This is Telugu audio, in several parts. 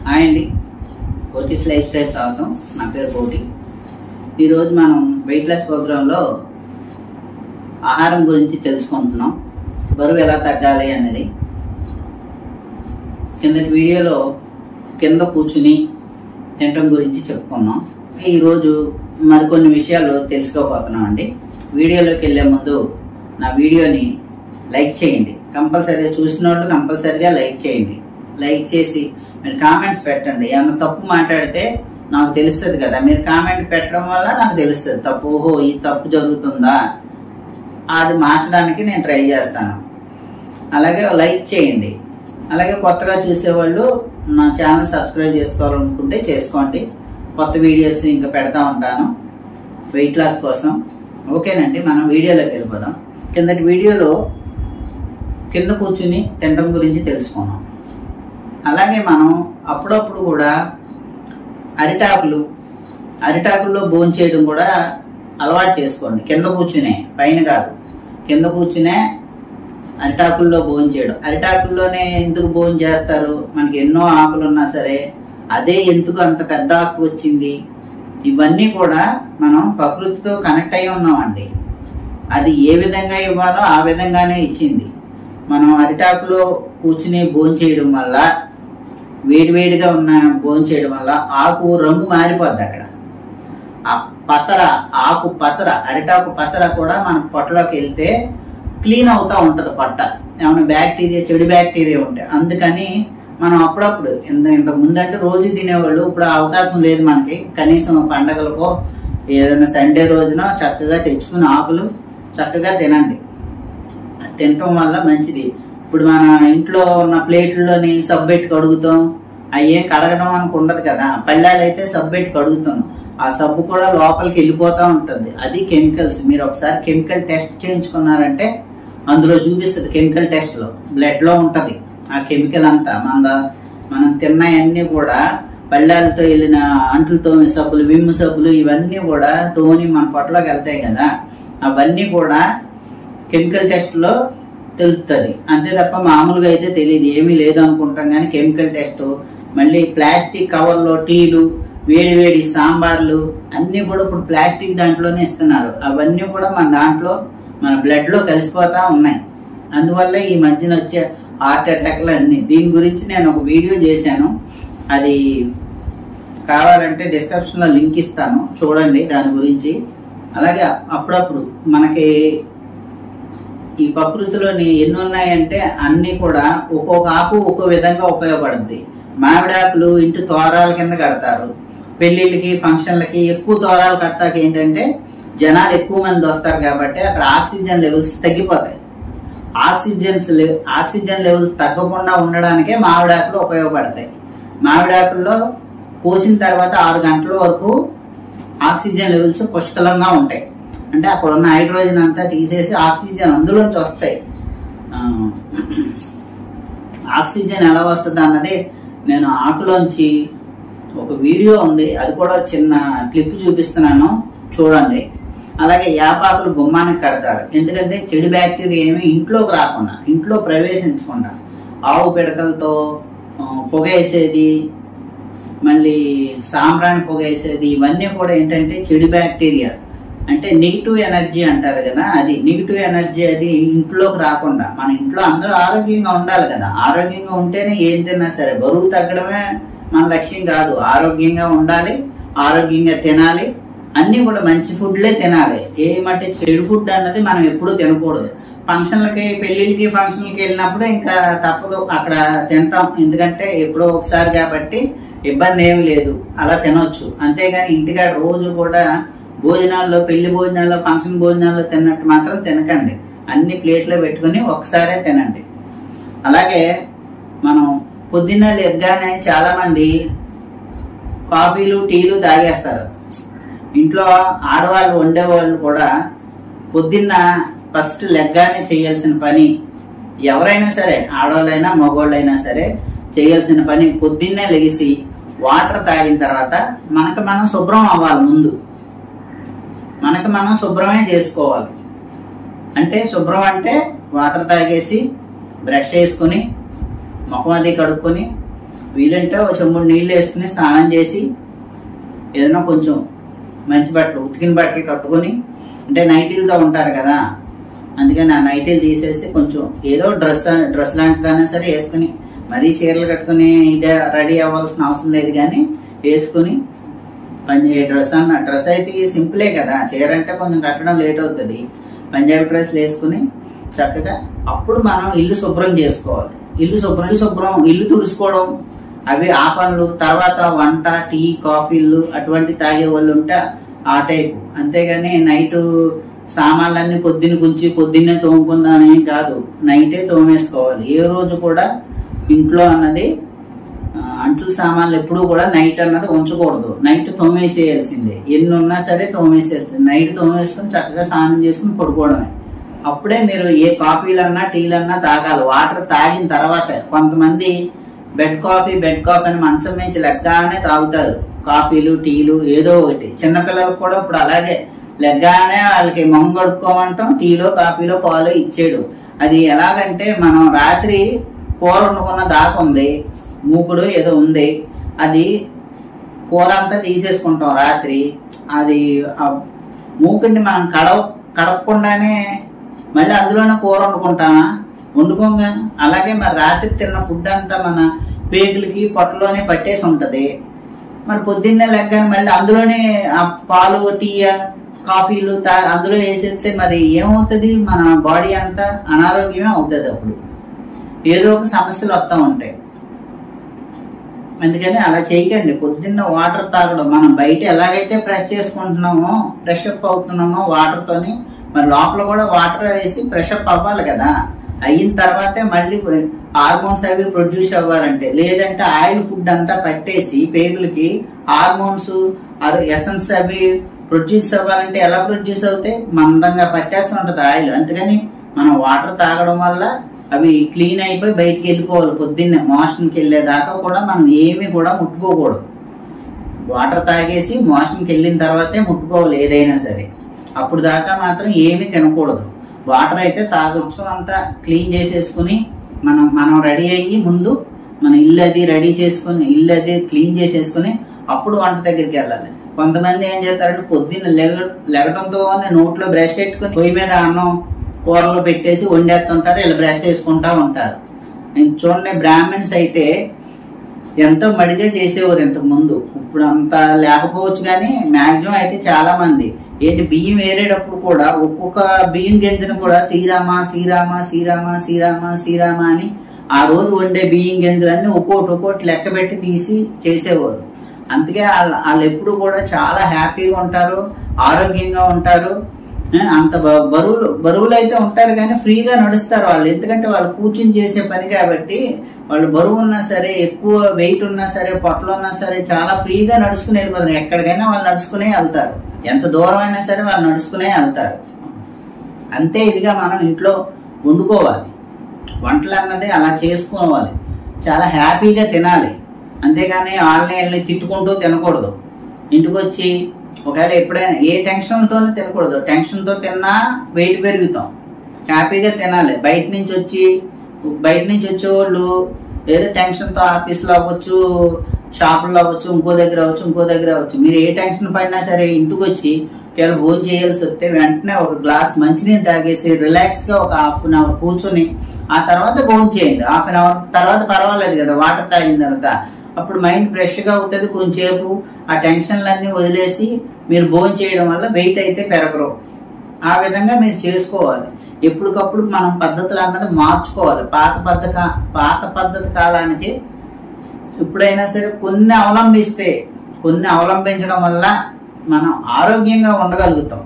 హాయ్ అండి, కోటీస్ లైఫ్ స్టైల్ స్వాగతం. నా పేరు కోటి. ఈరోజు మనం వెయిట్ లాస్ ప్రోగ్రాంలో ఆహారం గురించి తెలుసుకుంటున్నాం. బరువు ఎలా తగ్గాలి అనేది కిందటి వీడియోలో కింద కూర్చుని తినటం గురించి చెప్పుకున్నాం. ఈరోజు మరికొన్ని విషయాలు తెలుసుకోబోతున్నాం అండి. వీడియోలోకి వెళ్ళే ముందు నా వీడియోని లైక్ చేయండి. కంపల్సరీగా చూసిన వాళ్ళు కంపల్సరీగా లైక్ చేయండి. లైక్ చేసి మీరు కామెంట్స్ పెట్టండి. ఏమన్నా తప్పు మాట్లాడితే నాకు తెలుస్తుంది కదా, మీరు కామెంట్ పెట్టడం వల్ల నాకు తెలుస్తుంది తప్పు, ఓహో ఈ తప్పు జరుగుతుందా, అది మార్చడానికి నేను ట్రై చేస్తాను. అలాగే లైక్ చేయండి. అలాగే కొత్తగా చూసేవాళ్ళు నా ఛానల్ సబ్స్క్రైబ్ చేసుకోవాలనుకుంటే చేసుకోండి. కొత్త వీడియోస్ ఇంకా పెడతా ఉంటాను వెయిట్ లాస్ కోసం. ఓకేనండి, మనం వీడియోలోకి వెళ్ళిపోదాం. కిందటి వీడియోలో కింద కూర్చుని తినడం గురించి తెలుసుకున్నాం. అలాగే మనం అప్పుడప్పుడు కూడా అరిటాకుల్లో భోంచేయడం కూడా అలవాటు చేసుకోండి. కింద కూర్చునే, పైన కాదు, కింద కూర్చునే అరిటాకుల్లో భోంచేయడం. అరిటాకుల్లోనే ఎందుకు భోజనం చేస్తారు? మనకి ఎన్నో ఆకులు ఉన్నా సరే అదే ఎందుకు అంత పెద్ద ఆకు వచ్చింది? ఇవన్నీ కూడా మనం ప్రకృతితో కనెక్ట్ అయి ఉన్నామండి. అది ఏ విధంగా ఇవ్వాలో ఆ విధంగానే ఇచ్చింది. మనం అరిటాకులో కూర్చుని భోంచేయడం వల్ల, వేడివేడిగా ఉన్న భోంచేయడం వల్ల ఆకు రంగు మారిపోద్ది. అక్కడ ఆ పసర, ఆకు పసర, అరిటాకు పసర కూడా మన పొట్టలోకి వెళ్తే క్లీన్ అవుతా ఉంటది పొట్ట. ఏమైనా బ్యాక్టీరియా, చెడు బ్యాక్టీరియా ఉంటాయి. అందుకని మనం అప్పుడప్పుడు ఇంతకు ముందంటే రోజు తినేవాళ్ళు, ఇప్పుడు అవకాశం లేదు మనకి. కనీసం పండగలకో ఏదైనా సండే రోజున చక్కగా తెచ్చుకుని ఆకులు చక్కగా తినండి. తినటం వల్ల మంచిది. ఇప్పుడు మన ఇంట్లో ఉన్న ప్లేట్లలోని సబ్బు పెట్టి కడుగుతాం, అవి ఏం కడగడం మనకు ఉండదు కదా. పళ్ళాలు అయితే సబ్బు పెట్టి కడుగుతాం, ఆ సబ్బు కూడా లోపలికి వెళ్ళిపోతా ఉంటుంది. అది కెమికల్స్. మీరు ఒకసారి కెమికల్ టెస్ట్ చేయించుకున్నారంటే అందులో చూపిస్తుంది. కెమికల్ టెస్ట్ లో బ్లడ్ లో ఉంటది ఆ కెమికల్ అంతా. మనం తిన్నాయన్నీ కూడా పళ్ళాలతో వెళ్ళిన అంట్లతో సబ్బులు, విమ్ సబ్బులు, ఇవన్నీ కూడా తోని మన పొట్టలోకి వెళ్తాయి కదా. అవన్నీ కూడా కెమికల్ టెస్ట్ లో తెలుస్తుంది. అంతే తప్ప మామూలుగా అయితే తెలియదు. ఏమీ లేదు అనుకుంటాం కానీ కెమికల్ టెస్ట్. మళ్ళీ ప్లాస్టిక్ కవర్లో టీలు, వేడి సాంబార్లు అన్ని కూడా ఇప్పుడు ప్లాస్టిక్ దాంట్లోనే ఇస్తున్నారు. అవన్నీ కూడా మన దాంట్లో, మన బ్లడ్ లో కలిసిపోతా ఉన్నాయి. అందువల్ల ఈ మధ్యన వచ్చే హార్ట్ అటాక్లు అన్ని. దీని గురించి నేను ఒక వీడియో చేశాను. అది కావాలంటే డిస్క్రిప్షన్ లో లింక్ ఇస్తాను, చూడండి దాని గురించి. అలాగే అప్పుడప్పుడు మనకి ఈ ప్రకృతిలోని ఎన్ని ఉన్నాయంటే అన్ని కూడా ఒక్కొక్క ఆకు ఒక్కో విధంగా ఉపయోగపడుద్ది. మామిడాకులు ఇంటి తోరాల కింద కడతారు. పెళ్లిళ్ళకి, ఫంక్షన్లకి ఎక్కువ తోరాలు కడతాక ఏంటంటే జనాలు ఎక్కువ మంది వస్తారు కాబట్టి అక్కడ ఆక్సిజన్ లెవెల్స్ తగ్గిపోతాయి. ఆక్సిజన్ లెవెల్స్ తగ్గకుండా ఉండడానికే మామిడాకులు ఉపయోగపడతాయి. మామిడాకుల్లో పోసిన తర్వాత 6 గంటల వరకు ఆక్సిజన్ లెవెల్స్ పుష్కలంగా ఉంటాయి. అంటే అక్కడ ఉన్న హైడ్రోజన్ అంతా తీసేసి ఆక్సిజన్ అందులోంచి వస్తాయి. ఆక్సిజన్ ఎలా వస్తుంది అన్నది నేను ఆకులోంచి ఒక వీడియో ఉంది, అది కూడా చిన్న క్లిప్ చూపిస్తున్నాను, చూడండి. అలాగే యాపాకులు గుమ్మానికి కడతారు. ఎందుకంటే చెడు బ్యాక్టీరియా ఏమి ఇంట్లోకి రాకుండా, ఇంట్లో ప్రవేశించకుండా. ఆవు పిడకలతో పొగ వేసేది, మళ్ళీ సాంబ్రాణి పొగ వేసేది, ఇవన్నీ కూడా ఏంటంటే చెడు బ్యాక్టీరియా. అంటే నెగిటివ్ ఎనర్జీ అంటారు కదా, అది నెగిటివ్ ఎనర్జీ. అది ఇంట్లోకి రాకుండా, మన ఇంట్లో అందరూ ఆరోగ్యంగా ఉండాలి కదా. ఆరోగ్యంగా ఉంటేనే ఏం తిన్నా సరే. బరువు తగ్గడమే మన లక్ష్యం కాదు. ఆరోగ్యంగా ఉండాలి, ఆరోగ్యంగా తినాలి, అన్ని కూడా మంచి ఫుడ్లే తినాలి. ఏమంటే చెడు ఫుడ్ అన్నది మనం ఎప్పుడూ తినకూడదు. ఫంక్షన్లకి, పెళ్లిళ్ళకి, ఫంక్షన్లకి వెళ్ళినప్పుడు ఇంకా తప్పదు, అక్కడ తింటాం. ఎందుకంటే ఎప్పుడో ఒకసారి కాబట్టి ఇబ్బంది ఏమి లేదు, అలా తినొచ్చు. అంతేగాని ఇంటికాడ రోజు కూడా భోజనాల్లో, పెళ్లి భోజనాల్లో, ఫంక్షన్ భోజనాల్లో తిన్నట్టు మాత్రం తినకండి. అన్ని ప్లేట్లో పెట్టుకుని ఒకసారే తినండి. అలాగే మనం పొద్దున్న లెగ్గానే చాలా మంది కాఫీలు, టీలు తాగేస్తారు. ఇంట్లో ఆడవాళ్ళు వండేవాళ్ళు కూడా పొద్దున్న ఫస్ట్ లెగ్గానే చేయాల్సిన పని, ఎవరైనా సరే, ఆడవాళ్ళైనా మగవాళ్ళైనా సరే చేయాల్సిన పని, పొద్దున్నే లెగిసి వాటర్ తాగిన తర్వాత మనకు మనం శుభ్రం అవ్వాలి. ముందు మనకు మనం శుభ్రమే చేసుకోవాలి. అంటే శుభ్రం అంటే వాటర్ తాగేసి, బ్రష్ చేసుకుని, ముఖం అది కడుక్కొని, వీలంటే ఒక చెంబుడు నీళ్ళు వేసుకుని స్నానం చేసి ఏదైనా కొంచెం మంచి బట్టలు ఉతికిన బట్టలు కట్టుకొని, అంటే నైటీలతో ఉంటారు కదా, అందుకని ఆ నైటీలు తీసేసి కొంచెం ఏదో డ్రెస్ లాంటిదైనా సరే వేసుకుని, మరీ చీరలు కట్టుకుని ఇదే రెడీ అవ్వాల్సిన అవసరం లేదు, కానీ వేసుకుని డ్రెస్ అయితే సింపులే కదా, చీర అంటే కొంచెం కట్టడం లేట్ అవుతుంది. పంజాబీ డ్రెస్లు వేసుకుని చక్కగా అప్పుడు మనం ఇల్లు శుభ్రం చేసుకోవాలి. ఇల్లు తుడుచుకోవడం అవి ఆ పనులు. తర్వాత వంట, టీ, కాఫీలు అటువంటి తాగే వాళ్ళు ఉంటే ఆ టైపు. అంతేగాని నైట్ సామాన్లన్నీ పొద్దున్నే తోముకుందామని కాదు, నైటే తోమేసుకోవాలి. ఏ రోజు కూడా ఇంట్లో అన్నది అంట్లు సామాన్లు ఎప్పుడు కూడా నైట్ అన్నది ఉంచకూడదు. నైట్ తోమేసేయాల్సిందే, ఎన్ని ఉన్నా సరే తోమేసేయాల్సింది. నైట్ తోమేసుకుని చక్కగా స్నానం చేసుకుని పడుకోవడమే. అప్పుడే మీరు ఏ కాఫీలన్నా టీలన్నా తాగాలి. వాటర్ తాగిన తర్వాత కొంతమంది బెడ్ కాఫీ అని మంచం నుంచి లెగ్గానే తాగుతారు. కాఫీలు, టీలు ఏదో ఒకటి. చిన్నపిల్లలకు కూడా ఇప్పుడు అలాగే లెగ్గానే వాళ్ళకి మొహం కడుక్కోమంటాం, టీలో కాఫీలో పాలు ఇచ్చేయడం. అది ఎలాగంటే, మనం రాత్రి కూర వండుకున్న దాకా ఉంది, మూకుడు ఏదో ఉంది, అది కూర అంతా తీసేసుకుంటాం రాత్రి. అది మూకుడిని మనం కడగకుండానే మళ్ళీ అందులోనే కూర వండుకోంగా. అలాగే మరి రాత్రి తిన్న ఫుడ్ అంతా మన పేగులకి పొట్టలోనే పట్టేసి ఉంటది. మరి పొద్దున్నే లెగ్గానే మళ్ళీ అందులోనే ఆ పాలు, టీ, కాఫీలు అందులో వేసేస్తే మరి ఏమవుతుంది, మన బాడీ అంతా అనారోగ్యమే అవుతుంది. అప్పుడు ఏదో ఒక సమస్యలు వస్తూ ఉంటాయి. అందుకని అలా చేయకండి. పొద్దున్న వాటర్ తాగడం, మనం బయట ఎలాగైతే ఫ్రెష్ చేసుకుంటున్నామో, ఫ్రెష్ అప్ అవుతున్నామో వాటర్ తోని, మరి లోపల కూడా వాటర్ వేసి ఫ్రెష్ అప్ అవ్వాలి కదా. అయిన తర్వాతే మళ్ళీ హార్మోన్స్ అవి ప్రొడ్యూస్ అవ్వాలంటే, లేదంటే ఆయిల్ ఫుడ్ అంతా పట్టేసి పేగులకి హార్మోన్స్, ఎసెన్స్ అవి ప్రొడ్యూస్ అవ్వాలంటే ఎలా ప్రొడ్యూస్ అవుతాయి, మందంగా పట్టేస్తూ ఉంటది ఆయిల్. అందుకని మనం వాటర్ తాగడం వల్ల అవి క్లీన్ అయిపోయి బయటికి వెళ్ళిపోవాలి. పొద్దున్నే మోషన్కి వెళ్ళేదాకా కూడా మనం ఏమి కూడా ముట్టుకోకూడదు. వాటర్ తాగేసి మోషన్కి వెళ్ళిన తర్వాతే ముట్టుకోవాలి ఏదైనా సరే. అప్పుడు దాకా మాత్రం ఏమి తినకూడదు. వాటర్ అయితే తాగొచ్చు. అంతా క్లీన్ చేసేసుకుని మనం రెడీ అయ్యి ముందు మన ఇల్లు అది రెడీ చేసుకుని, ఇల్లు అది క్లీన్ చేసేసుకుని అప్పుడు వంట దగ్గరికి వెళ్ళాలి. కొంతమంది ఏం చేస్తారంటే పొద్దున్న లెగటంతో నోట్లో బ్రష్ పెట్టుకుని పొయ్యి మీద అన్నం కూరలో పెట్టేసి వండేస్తుంటారు, ఇలా బ్రష్ చేసుకుంటా ఉంటారు. చూడండి, బ్రాహ్మణ్స్ అయితే ఎంతో మడిగా చేసేవారు ఇంతకు ముందు. ఇప్పుడు అంత లేకపోవచ్చు, కానీ మాక్సిమం అయితే చాలా మంది ఏంటి బియ్యం వేరేటప్పుడు కూడా ఒక్కొక్క బియ్యం గింజను కూడా శ్రీరామ శ్రీరామ శ్రీరామ శ్రీరామ శ్రీరామ అని ఆ రోజు వండే బియ్యం గింజలన్నీ ఒక్కోటి లెక్క పెట్టి తీసి చేసేవారు. అందుకే వాళ్ళు ఎప్పుడు కూడా చాలా హ్యాపీగా ఉంటారు, ఆరోగ్యంగా ఉంటారు. అంత బరువులు అయితే ఉంటారు, కానీ ఫ్రీగా నడుస్తారు వాళ్ళు. ఎందుకంటే వాళ్ళు కూర్చుని చేసే పని కాబట్టి వాళ్ళు బరువు ఉన్నా సరే, ఎక్కువ వెయిట్ ఉన్నా సరే, పొట్టలు ఉన్నా సరే చాలా ఫ్రీగా నడుచుకుని వెళ్ళిపోతారు. ఎక్కడికైనా వాళ్ళు నడుచుకునే వెళ్తారు. ఎంత దూరం అయినా సరే వాళ్ళు నడుచుకునే వెళ్తారు. అంతే ఇదిగా మనం ఇంట్లో వండుకోవాలి. వంటలు అన్నది అలా చేసుకోవాలి, చాలా హ్యాపీగా తినాలి. అంతేగాని వాళ్ళని తిట్టుకుంటూ తినకూడదు. ఇంటికి వచ్చి ఒకవేళ ఎప్పుడైనా ఏ టెన్షన్తోనే తినకూడదు. టెన్షన్తో తిన్నా వెయిట్ పెరుగుతాం. హ్యాపీగా తినాలి. బయట నుంచి వచ్చే వాళ్ళు ఏదో టెన్షన్తో ఆఫీస్లో అవ్వచ్చు, షాపుల్లో అవ్వచ్చు, ఇంకో దగ్గర అవ్వచ్చు, మీరు ఏ టెన్షన్ పడినా సరే ఇంటికి వచ్చి ఒకవేళ భోజనం చేయాల్సి వస్తే వెంటనే ఒక గ్లాస్ మంచినీళ్ళు తాగేసి రిలాక్స్ గా ఒక హాఫ్ అన్ అవర్ కూర్చొని ఆ తర్వాత భోజనం చేయండి. హాఫ్ అన్ అవర్ తర్వాత పర్వాలేదు కదా, వాటర్ తాగిన తర్వాత అప్పుడు మైండ్ ఫ్రెష్ గా అవుతుంది. కొంచెంసేపు ఆ టెన్షన్లన్నీ వదిలేసి మీరు భోజనం చేయడం వల్ల వెయిట్ అయితే పెరగరు. ఆ విధంగా మీరు చేసుకోవాలి. ఎప్పటికప్పుడు మనం పద్ధతులు అన్నది మార్చుకోవాలి. పాత పద్ధతి కాలానికి ఎప్పుడైనా సరే కొన్ని అవలంబించడం వల్ల మనం ఆరోగ్యంగా ఉండగలుగుతాం.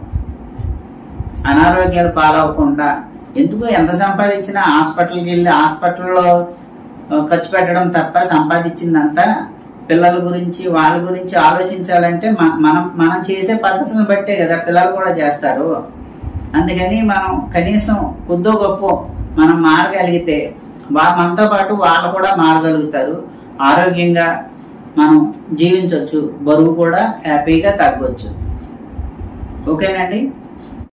అనారోగ్యాలు పాలవకుండా. ఎందుకు ఎంత సంపాదించినా హాస్పిటల్కి వెళ్ళి హాస్పిటల్లో ఖర్చు పెట్టడం తప్ప సంపాదించిందంతా పిల్లల గురించి వాళ్ళ గురించి ఆలోచించాలంటే మనం చేసే పద్ధతులను బట్టే కదా పిల్లలు కూడా చేస్తారు. అందుకని మనం కనీసం కొద్దో గొప్ప మనం మారగలిగితే మనతో పాటు వాళ్ళు కూడా మారగలుగుతారు. ఆరోగ్యంగా మనం జీవించవచ్చు, బరువు కూడా హ్యాపీగా తగ్గవచ్చు. ఓకేనండి.